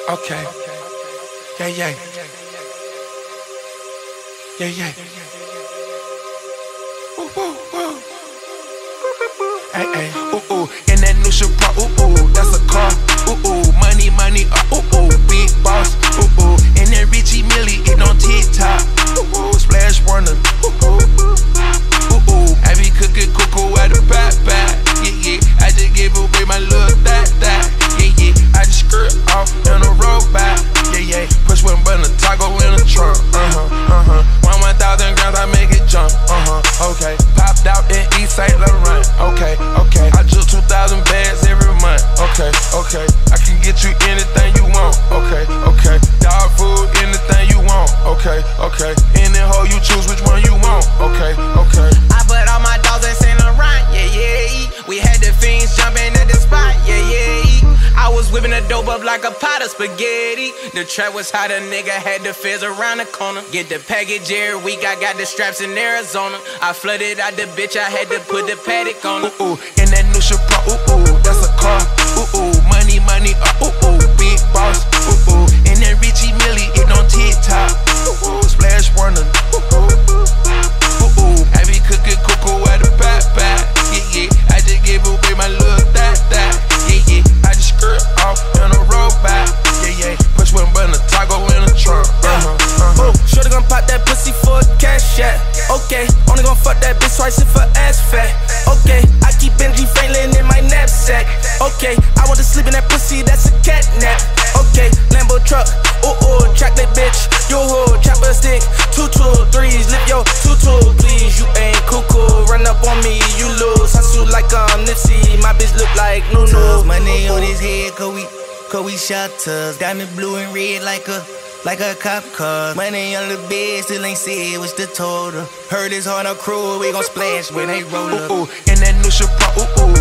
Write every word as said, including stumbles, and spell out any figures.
Okay. Yeah, yeah. Yeah, yeah. Woo, woo, woo. Hey, hey. Ooh, ooh. In that new Chevron, ooh, ooh. That's a car. Ooh, ooh. Money, money, uh, ooh, ooh. Big boss. Ooh, ooh. In that Richie Millie, it on TikTok. Ooh, ooh. Splash Warner. Ooh, ooh. Ooh, ooh. I be cooking cuckoo at the back, back. Yeah, yeah. I just gave away my little that, that. Yeah, yeah. I just skirt off in a road back. Yeah, yeah. Push one button, a toggle in a trunk. Uh-huh, uh-huh. One one thousand grams, I make it jump. Uh-huh, okay. Popped out in East Saint Laurent. Okay, okay. I just two thousand bags every month. Okay, okay. I can get you anything you want. Okay, okay. Dog food, anything you want. Okay, okay. Any hoe you choose, which one you want. Okay, okay. I put all my dogs in Saint Laurent. Yeah, yeah. We had the fiends jumping at the spot. Yeah, yeah. I was whipping the dope up like a pot of spaghetti. The trap was hot, a nigga had the fizz around the corner. Get the package every week, I got the straps in Arizona. I flooded out the bitch, I had to put the paddock on her. Ooh, ooh, in that new Chevron, ooh, ooh, that's a car. Ooh, ooh, money, money, uh, ooh, ooh, big boss. Ooh, ooh, in that Richie Millie, it on TikTok. Ooh, ooh, Splash Warner. Ooh, ooh, ooh, ooh. I be cooking cuckoo at the back, back. Yeah, yeah. I just gave away my little that, that. Yeah, yeah. I just skirt off in a road back. Yeah, yeah. Push one button, a toggle in a trunk. Uh-huh, uh-huh. Oh, shorty gon' pop that pussy for a cash shot. Okay, only gon' fuck that bitch twice if her ass fat. Okay, I keep Benji Franklin in my knapsack. Okay, I want to sleep in that pussy, that's a cat nap. Okay, Lambo truck, ooh ooh, chocolate bitch. Yo ho, chopper stick, two two threes, lift your tutu, please. You ain't cuckoo, run up on me, you lose. Hustle like I'm Nipsey, my bitch look like Nunu. Money on his head, cause we, cause we shot tugs. Diamond blue and red like a, like a cop car. Money on the bed, still ain't said what's the total. Heard it's hard on crew, we gon' splash when they roll up. Ooh, ooh, in that new Chevron, ooh, ooh,